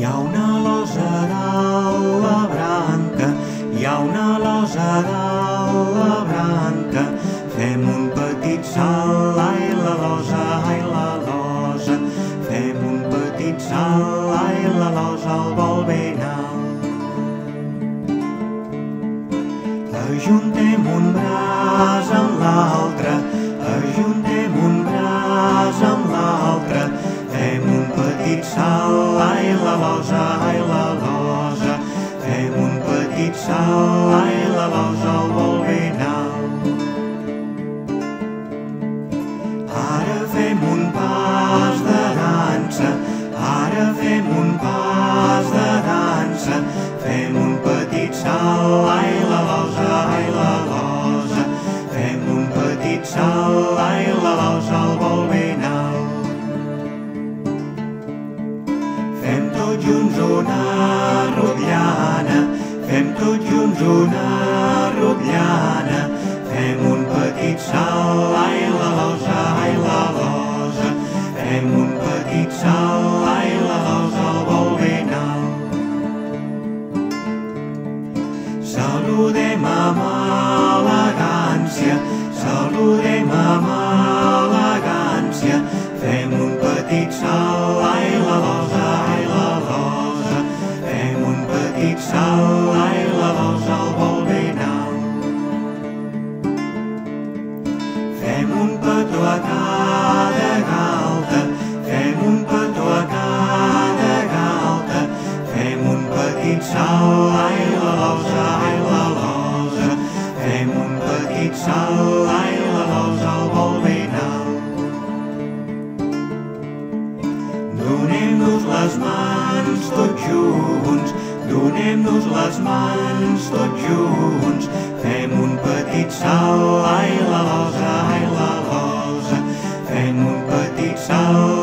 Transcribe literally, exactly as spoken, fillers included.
ha una losa dalt la branca, hi ha una losa dalt la branca. Fem un petit salt, ai la losa, ai la losa. Fem un petit salt, ai la losa, el vol ben alt. Ajuntem un braç amb l'altre, ajuntem un braç amb l'altre. Fem un petit salt, ai la losa, ai la losa. Fem un petit salt, ai la losa, el vol ben alt. Ara fem un pas de dansa, ara fem un pas de dansa. Fem un petit salt, ai la losa, ai la losa. Fem un petit salt, ai la losa, el vol ben alt. Fem tots junts una rotllana, fem tots junts una rotllana. Fem un petit salt, ai la losa, ai la losa. Fem un petit salt, ai la losa, el vol ben alt. Saludem amb elegància, saludem amb elegància. Fem un petit salt, ai la losa, ai la losa. Fem un petit salt, ai la losa, el vol ben alt. Fem un petó a cada galta, fem un petó a cada galta. Fem un petit salt, ai la losa, ai la losa. Fem un petit salt, ai la losa, el vol ben alt. Donem-nos les mans tots junts, donem-nos les mans tots junts. Fem un petit salt, ai la losa, ai la losa. Fem un petit salt,